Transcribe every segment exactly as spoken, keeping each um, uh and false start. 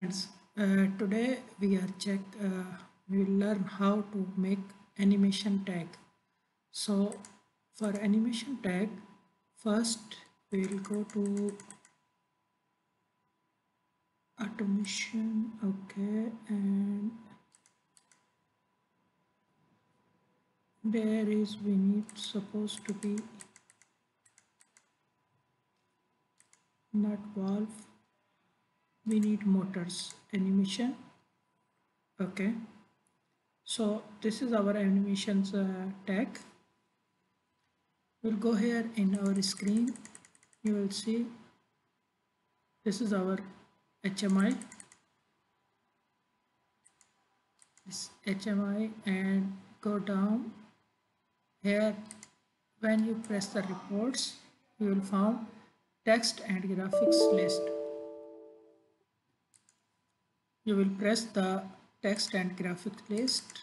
Friends, uh, today we are check uh, we will learn how to make animation tag. So for animation tag, first we will go to automation. Okay, and there is we need supposed to be not valve. We need motors animation. Okay, so this is our animations uh, tag. We'll go here in our screen. You will see this is our H M I, this H M I, and go down here. When you press the reports, you will find text and graphics list. You will press the text and graphics list.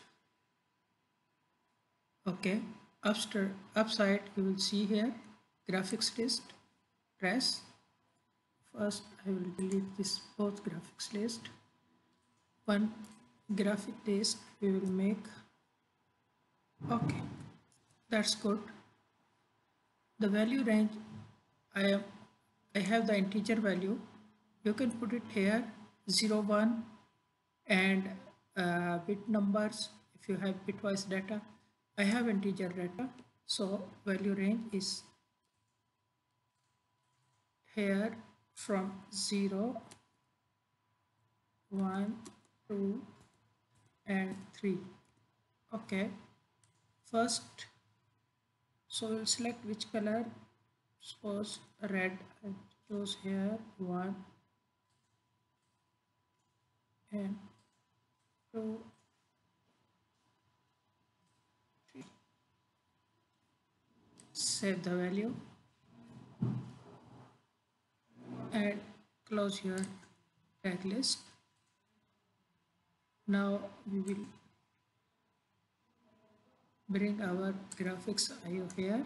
Okay, Upster, upside you will see here graphics list. Press. First I will delete this both graphics list. One graphic list we will make. Okay, that's good. The value range, I am I have the integer value. You can put it here zero one and uh, bit numbers if you have bitwise data. I have integer data, so value range is here from zero, one, two, and three. Okay, first, so we'll select which color. Suppose red. I choose here one and two, three. Save the value and close your tag list. Now we will bring our graphics I O here.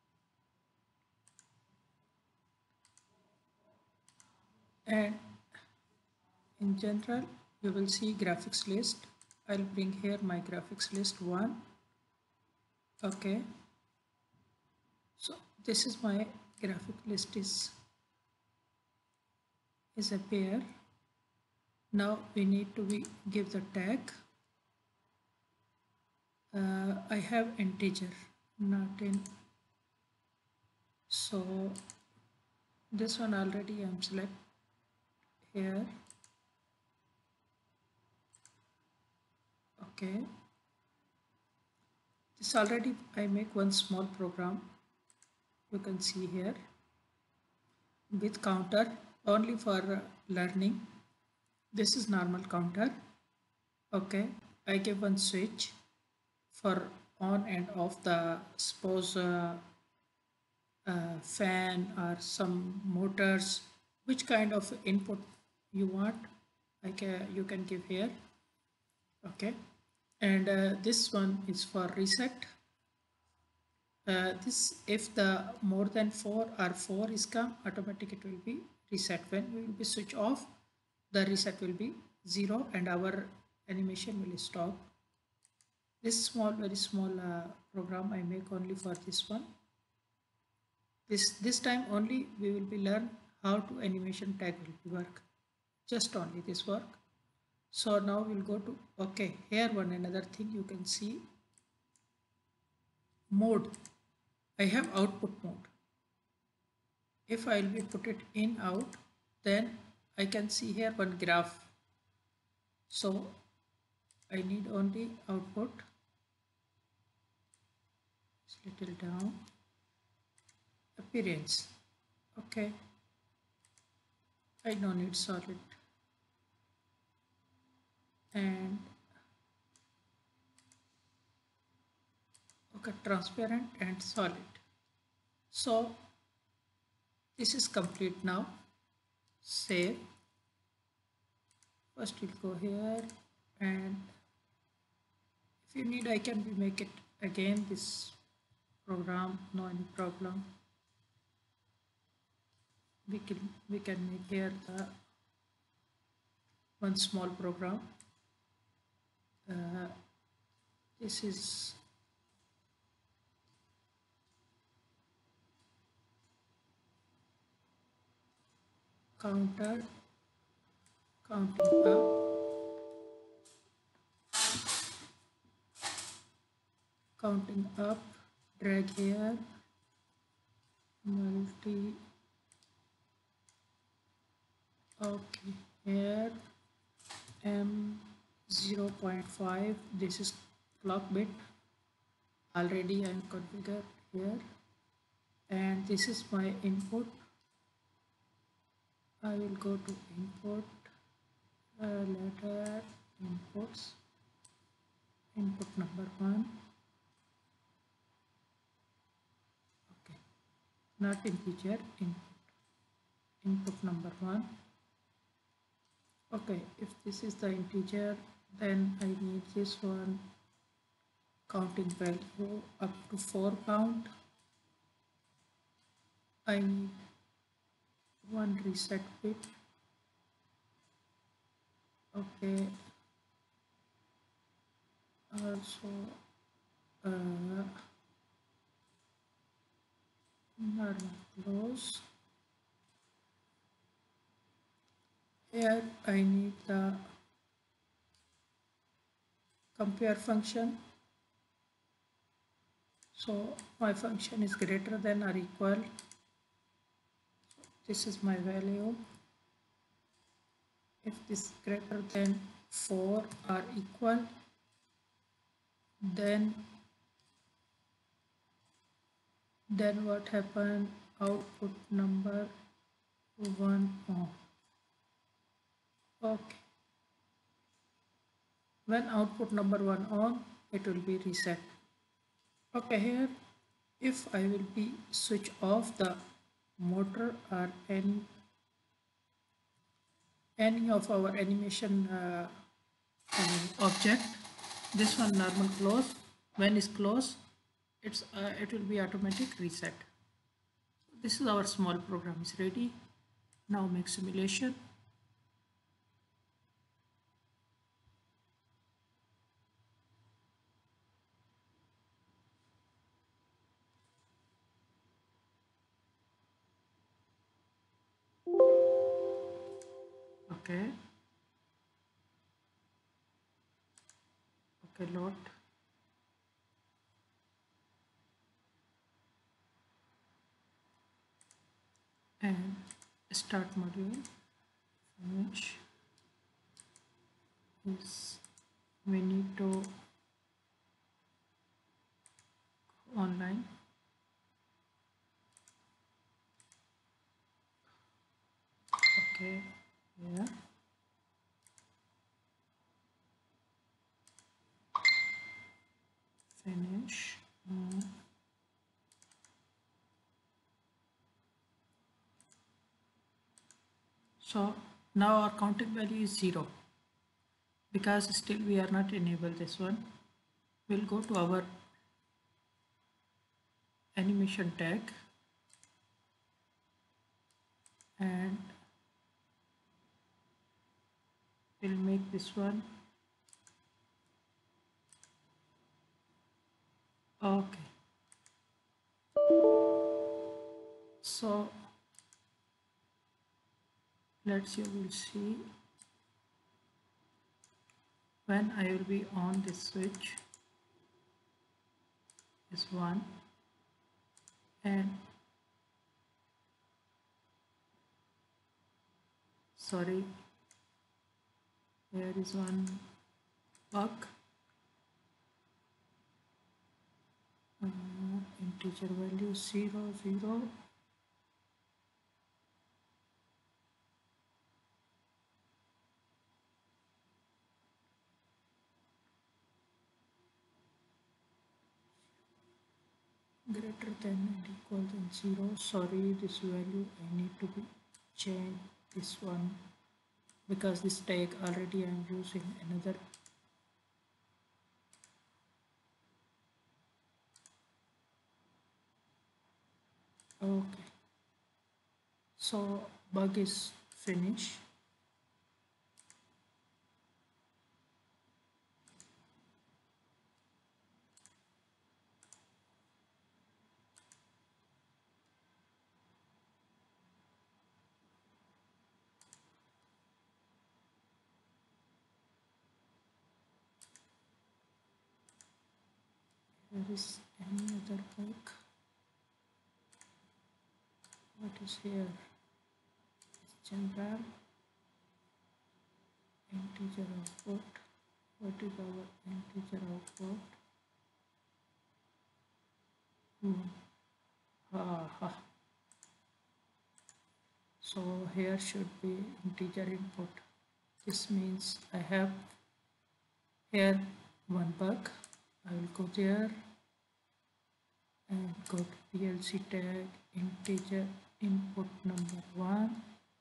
And in general, you will see graphics list. I'll bring here my graphics list one. Okay. So this is my graphic list is, is a pair. Now we need to be, give the tag. Uh, I have integer, not in. So this one already I'm select here. Okay. This already I make one small program. You can see here with counter only for learning. This is normal counter. Okay, I give one switch for on and off the suppose uh, uh, fan or some motors, which kind of input you want. I can you can give here. Okay, and uh, this one is for reset. Uh, this if the more than four or four is come, automatic it will be reset. When we will be switch off, the reset will be zero and our animation will stop. This small, very small uh, program I make only for this one. This this time only we will be learn how to animation tag will work. Just only this work. So now we'll go to okay. Here one another thing you can see mode. I have output mode. If I will be put it in out, then I can see here one graph. So I need only output. It's little down. Appearance. Okay. I don't need solid. And okay, transparent and solid. So this is complete now. Save. First we'll go here, and if you need I can make it again this program, no any problem. We can we can make here the one small program. Uh, this is counter counting up, counting up, drag here, multi, okay, here M zero point five, this is clock bit, already I'm configured here, and this is my input. I will go to input, uh, letter, inputs, input number one, okay, not integer, input, input number one. Okay, if this is the integer, then I need this one counting value up to four count. I need one reset bit. Okay. Also, uh, normal close. Here I need the compare function. So my function is greater than or equal. So this is my value. If this is greater than four or equal, then then what happened? Output number one on. Okay. When output number one on, it will be reset. Okay, here if I will be switch off the motor or any any of our animation uh, uh, object, this one normal close, when is close, it's uh, it will be automatic reset. This is our small program is ready. Now make simulation. Okay. Okay, load. And start module. Finish. Yes. We need to go online. Okay. Yeah. Finish. Uh, so now our counting value is zero because still we are not enabled this one. We'll go to our animation tag and we'll make this one. Okay. So let's you will see when I will be on this switch is one and sorry, there is one bug. Uh, integer value zero zero. Greater than and equal than zero. Sorry, this value I need to be change this one because this tag already I am using another. Okay, so bug is finished. There is any other bug? What is here? It's general integer output. What is our integer output? Hmm. Ah, ah. So here should be integer input. This means I have here one bug. I will go there and go to P L C tag integer input number one.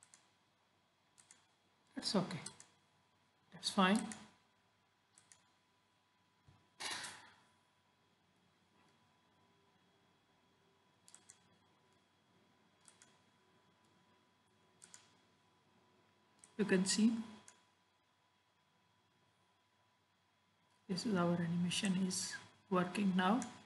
That's okay. That's fine. You can see this is our animation is working now.